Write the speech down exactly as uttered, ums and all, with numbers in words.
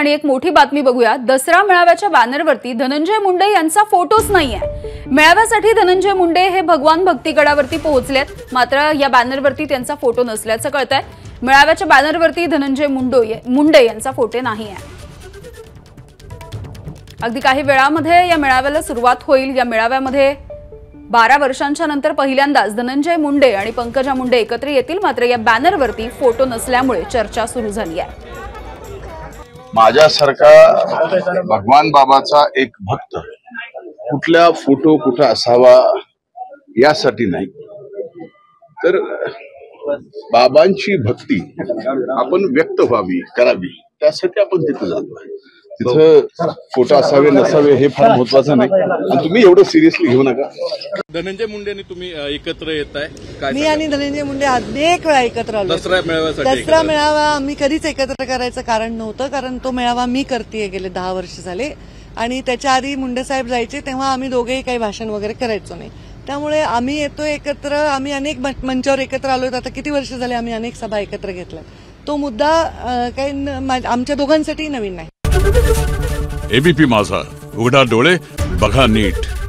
आणि एक मोठी बातमी बघूया। दसरा मेळाव्याच्या बॅनरवरती धनंजय मुंडे यांचा फोटोच नाहीये। मेळाव्यासाठी धनंजय मुंडे हे भगवान भक्तीगडावरती पोहोचलेत, मात्र या बॅनरवरती त्यांचा फोटो नसल्याचं कळतंय। मेळाव्याच्या बॅनरवरती धनंजय मुंडे मुंडे यांचा फोटो नाहीये। अगदी काही वेळामध्ये या मेळाव्याला सुरुवात होईल। या मेळाव्यामध्ये बारा वर्षांच्या नंतर पहिल्यांदाच धनंजय मुंडे आणि पंकजा मुंडे एकत्र येतील, मात्र या बॅनरवरती फोटो नसल्यामुळे चर्चा सुरू झाली आहे। माझ्यासारखा भगवान बाबाचा एक भक्त कुठल्या फोटो कुठं असावा यासाठी नाही, तर बाबांची भक्ती आपण व्यक्त व्हावी करावी त्यासाठी आपण तिथे जातो। तिथं फोटो असावे नसावे हे फार महत्वाचं नाही, आणि तुम्ही एवढं सिरियसली घेऊ नका। धनंजय मुंडेंनी तुम्ही एकत्र येताय, मी आणि धनंजय मुंडे अनेक वेळा एकत्र आलो। दसरा मेळाव्यासाठी दसरा मेळावा आम्ही कधीच एकत्र करायचं कारण नव्हतं, कारण तो मेळावा मी करतेय गेले दहा वर्ष झाले, आणि त्याच्या आधी मुंडे साहेब जायचे तेव्हा आम्ही दोघेही काही भाषण वगैरे करायचो नाही। त्यामुळे आम्ही येतो एकत्र, आम्ही अनेक मंचावर एकत्र आलोय। आता किती वर्ष झाले आम्ही अनेक सभा एकत्र घेतल्या। तो मुद्दा काही आमच्या दोघांसाठी नवीन नाही। एबीपी माझा, उघडा डोळे बघा नीट।